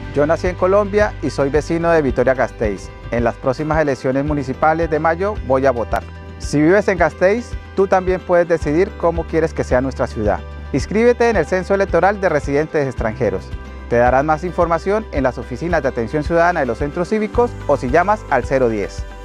Yo nací en Colombia y soy vecino de Vitoria-Gasteiz. En las próximas elecciones municipales de mayo voy a votar. Si vives en Gasteiz, tú también puedes decidir cómo quieres que sea nuestra ciudad. Inscríbete en el Censo Electoral de Residentes Extranjeros. Te darán más información en las oficinas de atención ciudadana de los centros cívicos o si llamas al 010.